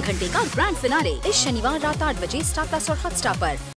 घंटे का grand finale इस शनिवार रात 8 बजे स्टार प्लस और हॉटस्टार पर।